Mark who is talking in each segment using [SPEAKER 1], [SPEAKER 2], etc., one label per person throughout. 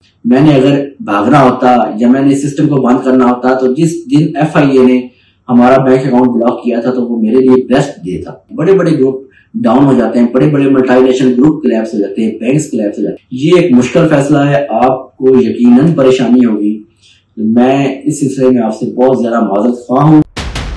[SPEAKER 1] मैंने अगर भागना होता या मैंने सिस्टम को बंद करना होता तो जिस दिन FIA ने हमारा बैंक अकाउंट ब्लॉक किया था तो वो मेरे लिए बेस्ट डे था। बड़े बड़े ग्रुप डाउन हो जाते हैं, बड़े बड़े मल्टीनेशनल ग्रुप कोलैप्स हो जाते हैं, बैंक्स कोलैप्स हो जाते हैं। ये एक मुश्किल फैसला है, आपको यकीनन परेशानी होगी। मैं इस सिलसिले में आपसे बहुत ज्यादा माजरत ख्वाह हूँ।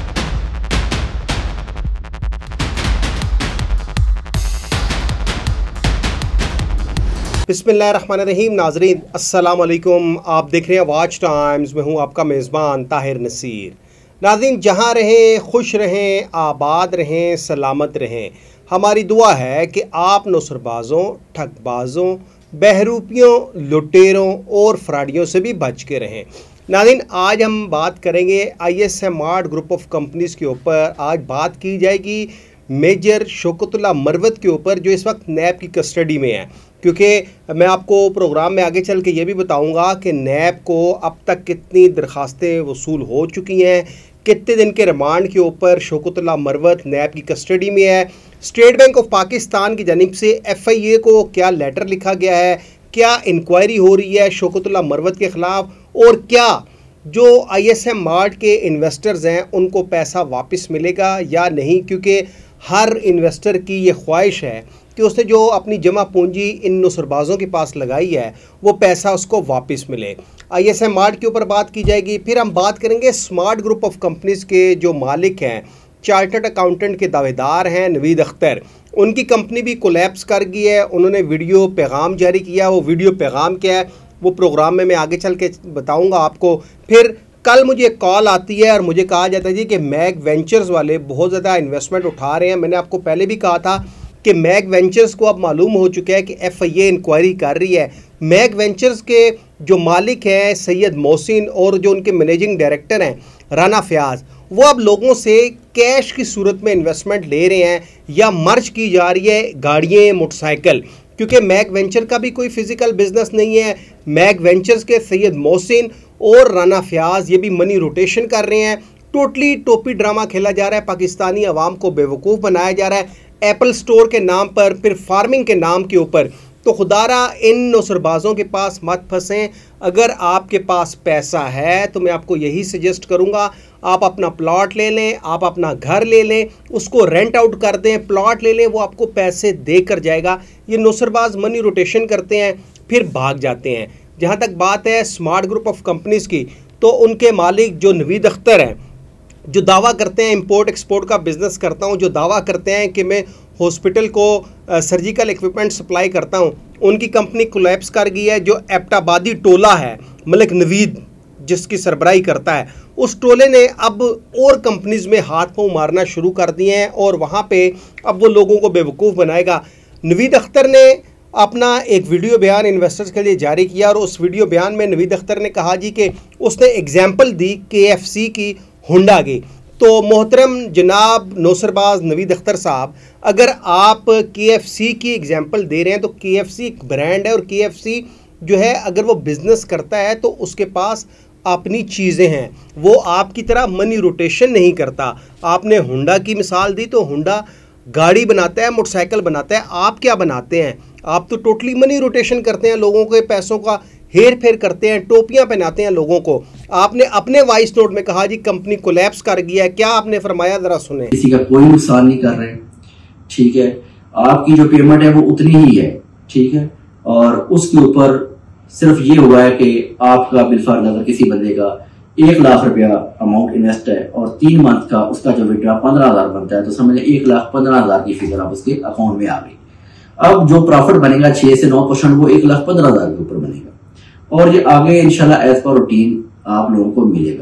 [SPEAKER 2] बिस्मिल्लाहिर्रहमानिर्रहीम। नाजरीन अस्सलाम वालेकुम, आप देख रहे हैं वाच टाइम्स में हूँ आपका मेज़बान ताहिर नसीर। नाज़रीन जहाँ रहें खुश रहें, आबाद रहें, सलामत रहें। हमारी दुआ है कि आप नौसरबाज़ों, ठगबाज़ों, बहरूपियों, लुटेरों और फ्रॉडियों से भी बच के रहें। नाज़रीन आज हम बात करेंगे ISM mart group of companies के ऊपर। आज बात की जाएगी मेजर शौकतुल्लाह मरवत के ऊपर जो इस वक्त नैब की कस्टडी में है, क्योंकि मैं आपको प्रोग्राम में आगे चल के ये भी बताऊंगा कि नैब को अब तक कितनी दरखास्तें वसूल हो चुकी हैं, कितने दिन के रिमांड के ऊपर शौकतुल्लाह मरवत नैब की कस्टडी में है। स्टेट बैंक ऑफ पाकिस्तान की जानिब से FIA को क्या लेटर लिखा गया है, क्या इंक्वायरी हो रही है शौकतुल्लाह मरवत के ख़िलाफ़, और क्या जो ISM मार्ट के इन्वेस्टर्स हैं उनको पैसा वापस मिलेगा या नहीं, क्योंकि हर इन्वेस्टर की ये ख्वाहिश है कि उसने जो अपनी जमा पूंजी इन नुसरबाज़ों के पास लगाई है वो पैसा उसको वापस मिले। ISM मार्ट के ऊपर बात की जाएगी। फिर हम बात करेंगे स्मार्ट ग्रुप ऑफ कंपनीज़ के जो मालिक हैं, चार्टर्ड अकाउंटेंट के दावेदार हैं नवीद अख्तर। उनकी कंपनी भी कोलैप्स कर गई है। उन्होंने वीडियो पैगाम जारी किया। वो वीडियो पैगाम क्या है वो प्रोग्राम में मैं आगे चल के बताऊँगा आपको। फिर कल मुझे एक कॉल आती है और मुझे कहा जाता है जी कि मैग वेंचर्स वाले बहुत ज़्यादा इन्वेस्टमेंट उठा रहे हैं। मैंने आपको पहले भी कहा था कि मैग वेंचर्स को अब मालूम हो चुका है कि FIA इंक्वायरी कर रही है। मैग वेंचर्स के जो मालिक हैं सैयद मोहसिन और जो उनके मैनेजिंग डायरेक्टर हैं राना फयाज, वो अब लोगों से कैश की सूरत में इन्वेस्टमेंट ले रहे हैं या मर्ज की जा रही है गाड़ियाँ, मोटरसाइकिल, क्योंकि मैग वेंचर का भी कोई फिजिकल बिजनेस नहीं है। मैग वेंचर्स के सैयद मोहसिन और राना फयाज ये भी मनी रोटेशन कर रहे हैं। टोटली टोपी ड्रामा खेला जा रहा है, पाकिस्तानी अवाम को बेवकूफ़ बनाया जा रहा है एप्पल स्टोर के नाम पर, फिर फार्मिंग के नाम के ऊपर। तो खुदारा इन नौसरबाज़ों के पास मत फंसें। अगर आपके पास पैसा है तो मैं आपको यही सजेस्ट करूंगा, आप अपना प्लॉट ले लें, आप अपना घर ले लें, उसको रेंट आउट कर दें, प्लॉट ले लें, वो आपको पैसे दे कर जाएगा। ये नौसरबाज मनी रोटेशन करते हैं फिर भाग जाते हैं। जहाँ तक बात है स्मार्ट ग्रुप ऑफ कंपनीज़ की, तो उनके मालिक जो नवीद अख्तर हैं, जो दावा करते हैं इंपोर्ट एक्सपोर्ट का बिज़नेस करता हूँ, जो दावा करते हैं कि मैं हॉस्पिटल को सर्जिकल इक्विपमेंट सप्लाई करता हूँ, उनकी कंपनी कोलैप्स कर गई है। जो एबटाबादी टोला है मलिक नवीद जिसकी सरबराही करता है, उस टोले ने अब और कंपनीज़ में हाथ पाँव मारना शुरू कर दिए हैं और वहाँ पे अब वो लोगों को बेवकूफ़ बनाएगा। नवीद अख्तर ने अपना एक वीडियो बयान इन्वेस्टर्स के लिए जारी किया और उस वीडियो बयान में नवीद अख्तर ने कहा जी कि उसने एग्जाम्पल दी KFC की, होंडा की। तो मोहतरम जनाब नौसरबाज नवीद अख्तर साहब, अगर आप KFC की एग्जाम्पल दे रहे हैं तो KFC एक ब्रांड है और KFC जो है अगर वो बिज़नेस करता है तो उसके पास अपनी चीज़ें हैं, वो आपकी तरह मनी रोटेशन नहीं करता। आपने होंडा की मिसाल दी, तो होंडा गाड़ी बनाता है, मोटरसाइकिल बनाता है। आप क्या बनाते हैं? आप तो टोटली मनी रोटेशन करते हैं, लोगों के पैसों का हेर फेर करते हैं, टोपियां पहनाते हैं लोगों को। आपने अपने वॉइस नोट में कहा जी कंपनी कोलैप्स कर गया है, क्या आपने फरमाया जरा सुने।
[SPEAKER 1] किसी का कोई नुकसान नहीं कर रहे, ठीक है। आपकी जो पेमेंट है वो उतनी ही है, ठीक है, और उसके ऊपर सिर्फ ये हुआ है कि आपका बिलफर्ज अगर किसी बंदे का 1 लाख रुपया अमाउंट इन्वेस्ट है और 3 मंथ का उसका जो विड्रॉ 15,000 बनता है, तो समझ लें 1,15,000 की फिगर आप उसके अकाउंट में आ गई। अब जो प्रॉफिट बनेगा 6 से 9% वो 1,15,000 के ऊपर बनेगा और ये आगे इंशाल्लाह एज पर रूटीन आप लोगों को मिलेगा।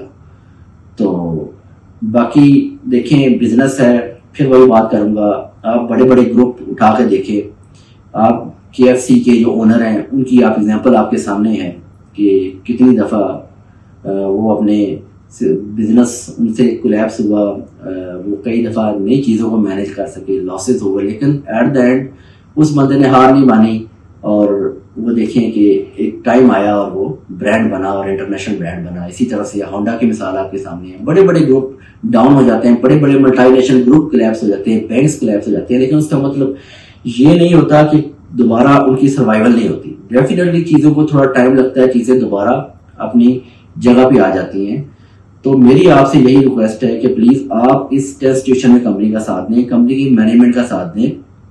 [SPEAKER 1] तो बाकी देखें बिजनेस है, फिर वही बात करूंगा, आप बड़े बड़े ग्रुप उठा के देखें। आप KFC के जो ओनर हैं उनकी आप एग्जांपल आपके सामने है कि कितनी दफ़ा वो अपने बिजनेस उनसे कोलैप्स हुआ, वो कई दफ़ा नई चीज़ों को मैनेज कर सके, लॉसेस हुए, लेकिन एट द एंड उस बंदे ने हार नहीं मानी और वो देखें कि एक टाइम आया और वो ब्रांड बना और इंटरनेशनल ब्रांड बना। इसी तरह से होंडा की मिसाल आपके सामने है। बड़े बड़े ग्रुप डाउन हो जाते हैं, बड़े बड़े मल्टीनेशनल ग्रुप कोलैप्स हो जाते हैं, बैंक्स कोलैप्स हो जाते हैं, लेकिन उसका मतलब ये नहीं होता कि दोबारा उनकी सर्वाइवल नहीं होती। डेफिनेटली चीज़ों को थोड़ा टाइम लगता है, चीज़ें दोबारा अपनी जगह पे आ जाती हैं। तो मेरी आपसे यही रिक्वेस्ट है कि प्लीज़ आप इस टेस्ट सिचुएशन में कंपनी का साथ दें, कंपनी की मैनेजमेंट का साथ दें।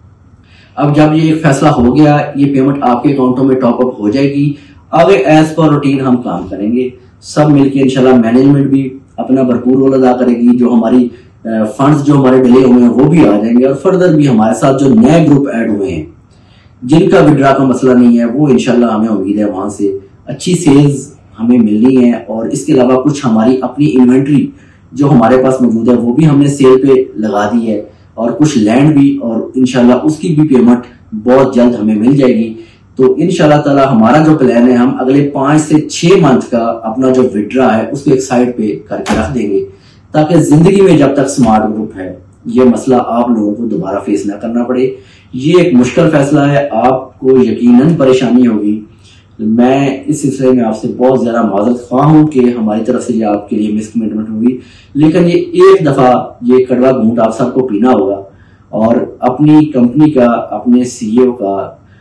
[SPEAKER 1] अब जब ये एक फैसला हो गया, ये पेमेंट आपके अकाउंटों में टॉपअप हो जाएगी। आगे एज पर रूटीन हम काम करेंगे, सब मिलकर इंशाल्लाह। मैनेजमेंट भी अपना भरपूर रोल अदा करेगी, जो हमारी फंड्स जो हमारे डिले हुए हैं वो भी आ जाएंगे, और फर्दर भी हमारे साथ जो नए ग्रुप ऐड हुए हैं जिनका विड्रा का मसला नहीं है, वो इंशाल्लाह हमें उम्मीद है वहां से अच्छी सेल्स हमें मिलनी है। और इसके अलावा कुछ हमारी अपनी इन्वेंट्री जो हमारे पास मौजूद है वो भी हमने सेल पे लगा दी है, और कुछ लैंड भी, और इंशाल्लाह उसकी भी पेमेंट बहुत जल्द हमें मिल जाएगी। तो इंशाल्लाह ताला हमारा जो प्लान है, हम अगले 5 से 6 मंथ का अपना जो विड्रा है उसको एक साइड पे करके रख देंगे, ताकि जिंदगी में जब तक स्मार्ट ग्रुप है ये मसला आप लोगों को दोबारा फेस ना करना पड़े। ये एक मुश्किल फैसला है, आपको यकीनन परेशानी होगी। मैं इस सिलसिले में आपसे बहुत ज्यादा माजरत ख्वाह हूं कि हमारी तरफ से ये आपके लिए मिसकमिटमेंट होगी, लेकिन ये एक दफा ये कड़वा घूंट आप सबको पीना होगा और अपनी कंपनी का, अपने सीईओ का,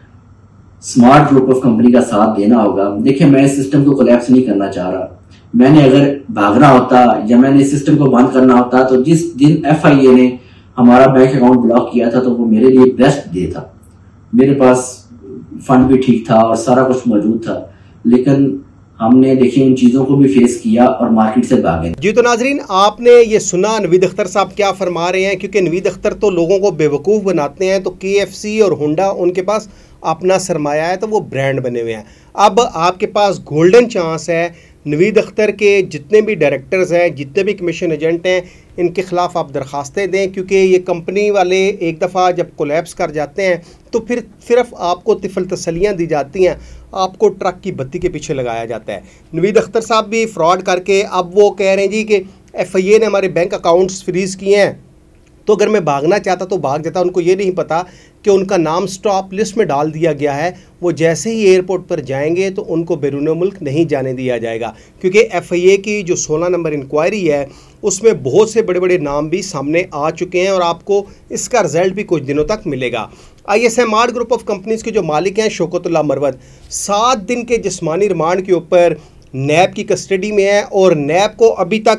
[SPEAKER 1] स्मार्ट ग्रुप ऑफ कंपनी का साथ देना होगा। देखिए, मैं इस सिस्टम को कोलैप्स नहीं करना चाह रहा। मैंने अगर भागना होता या मैंने इस सिस्टम को बंद करना होता, तो जिस दिन FIA ने हमारा बैंक अकाउंट ब्लॉक किया था तो वो मेरे लिए बेस्ट डे था। मेरे पास फंड भी ठीक था और सारा कुछ मौजूद था, लेकिन हमने देखिए उन चीज़ों को भी फेस किया और मार्केट से भागे।
[SPEAKER 2] जी तो नाजरीन, आपने ये सुना नवीद अख्तर साहब क्या फरमा रहे हैं, क्योंकि नवीद अख्तर तो लोगों को बेवकूफ़ बनाते हैं। तो KFC और होंडा उनके पास अपना सरमाया है, तो वो ब्रांड बने हुए हैं। अब आपके पास गोल्डन चांस है, नवीद अख्तर के जितने भी डायरेक्टर्स हैं, जितने भी कमीशन एजेंट हैं, इनके ख़िलाफ़ आप दरख्वास्तें दें, क्योंकि ये कंपनी वाले एक दफ़ा जब कोलैप्स कर जाते हैं तो फिर सिर्फ आपको तिफल तसलियाँ दी जाती हैं, आपको ट्रक की बत्ती के पीछे लगाया जाता है। नवीद अख्तर साहब भी फ्रॉड करके अब वो कह रहे हैं जी कि FIA ने हमारे बैंक अकाउंट्स फ्रीज़ किए हैं, तो अगर मैं भागना चाहता तो भाग जाता। उनको ये नहीं पता कि उनका नाम स्टॉप लिस्ट में डाल दिया गया है। वो जैसे ही एयरपोर्ट पर जाएंगे तो उनको बैरून मुल्क नहीं जाने दिया जाएगा, क्योंकि FIA की जो 16 नंबर इंक्वायरी है उसमें बहुत से बड़े बड़े नाम भी सामने आ चुके हैं और आपको इसका रिजल्ट भी कुछ दिनों तक मिलेगा। ISMR ग्रुप ऑफ कंपनीज़ के जो मालिक हैं शौकतुल्लाह मरवत 7 दिन के जिस्मानी रिमांड के ऊपर नैब की कस्टडी में है, और नैब को अभी तक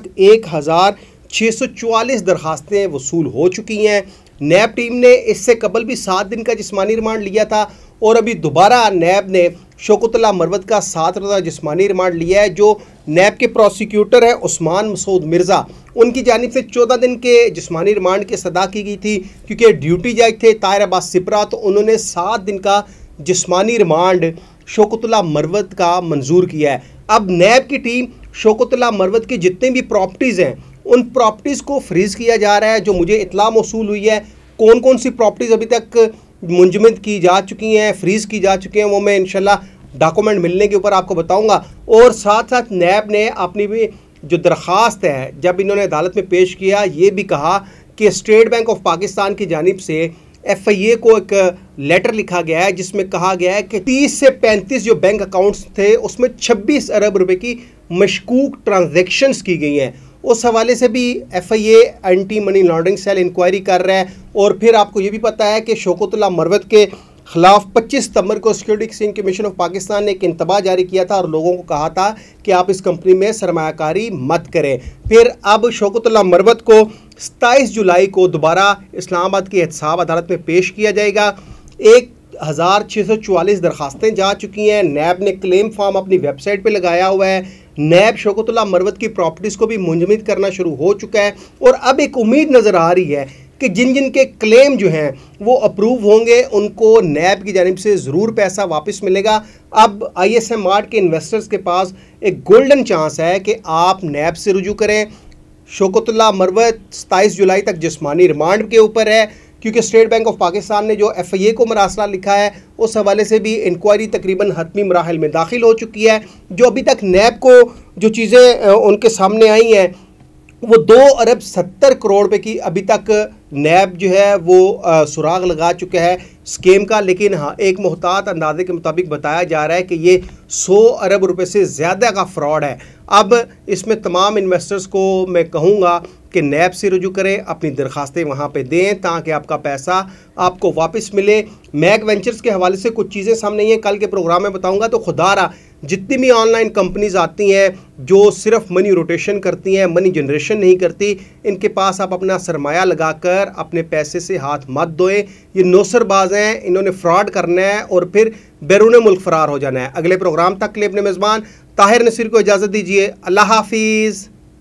[SPEAKER 2] 1644 दरखास्तें वसूल हो चुकी हैं। नैब टीम ने इससे कबल भी 7 दिन का जिस्मानी रिमांड लिया था, और अभी दोबारा नैब ने शौकतुल्लाह मरवत का 7 रोज़ा जिस्मानी रिमांड लिया है। जो नैब के प्रोसिक्यूटर है उस्मान मसूद मिर्ज़ा, उनकी जानिब से 14 दिन के जिस्मानी रिमांड की सदा की गई थी, क्योंकि ड्यूटी जज थे ताहिर अब्बास सिपरा, तो उन्होंने 7 दिन का जिस्मानी रिमांड शौकतुल्लाह मरवत का मंजूर किया है। अब नैब की टीम शौकतुल्लाह मरवत की जितनी भी प्रॉपर्टीज़ हैं उन प्रॉपर्टीज़ को फ्रीज़ किया जा रहा है। जो मुझे इत्तला मौसूल हुई है, कौन कौन सी प्रॉपर्टीज़ अभी तक मुंजमद की जा चुकी हैं, फ्रीज़ की जा चुकी हैं, वो मैं इंशाल्लाह डॉक्यूमेंट मिलने के ऊपर आपको बताऊंगा। और साथ साथ नैब ने अपनी भी जो दरख्वास्त है जब इन्होंने अदालत में पेश किया, ये भी कहा कि स्टेट बैंक ऑफ पाकिस्तान की जानिब से FIA को एक लेटर लिखा गया है जिसमें कहा गया है कि 30 से 35 जो बैंक अकाउंट्स थे उसमें 26 अरब रुपए की मशकूक ट्रांजैक्शंस की गई हैं। उस हवाले से भी FIA anti money laundering cell inquiry कर रहा है। और फिर आपको ये भी पता है कि शौकतुल्लाह मरवत के खिलाफ 25 सितंबर को security exchange commission of Pakistan ने एक इंतबा जारी किया था और लोगों को कहा था कि आप इस कंपनी में सरमायाकारी मत करें। फिर अब शौकतुल्लाह मरवत को 27 जुलाई को दोबारा इस्लामाबाद की एहतसाब अदालत में पेश किया जाएगा। 1644 दरखास्तें जा चुकी हैं। नैब ने क्लेम फॉर्म अपनी वेबसाइट पर लगाया हुआ है। नैब शौकतुल्लाह मरवत की प्रॉपर्टीज़ को भी मुंजमद करना शुरू हो चुका है, और अब एक उम्मीद नज़र आ रही है कि जिन जिन के क्लेम जो हैं वो अप्रूव होंगे उनको नैब की जानिब से ज़रूर पैसा वापस मिलेगा। अब ISMR के इन्वेस्टर्स के पास एक गोल्डन चांस है कि आप नैब से रुजू करें। शौकतुल्लाह मरवत 27 जुलाई तक जिस्मानी रिमांड के ऊपर है, क्योंकि स्टेट बैंक ऑफ पाकिस्तान ने जो FIA को मरासला लिखा है उस हवाले से भी इंक्वायरी तकरीबन हतमी मराहिल में दाखिल हो चुकी है। जो अभी तक नैब को जो चीज़ें उनके सामने आई हैं वो 2 अरब 70 करोड़ रुपए की अभी तक नैब जो है वो सुराग लगा चुका है स्कीम का। लेकिन हाँ, एक मुहतात अंदाजे के मुताबिक बताया जा रहा है कि ये 100 अरब रुपए से ज़्यादा का फ्रॉड है। अब इसमें तमाम इन्वेस्टर्स को मैं कहूँगा कि नैब से रुजू करें, अपनी दरखास्तें वहाँ पे दें ताकि आपका पैसा आपको वापस मिले। मैक वेंचर्स के हवाले से कुछ चीज़ें सामने आई हैं, कल के प्रोग्राम में बताऊँगा। तो खुदारा जितनी भी ऑनलाइन कंपनीज आती हैं जो सिर्फ मनी रोटेशन करती हैं, मनी जनरेशन नहीं करती, इनके पास आप अपना सरमाया लगाकर अपने पैसे से हाथ मत धोएं। ये नौसरबाज हैं, इन्होंने फ्रॉड करना है और फिर बैरून मुल्क फरार हो जाना है। अगले प्रोग्राम तक के लिए अपने मेज़बान ताहिर नसीर को इजाज़त दीजिए। अल्लाह हाफिज़।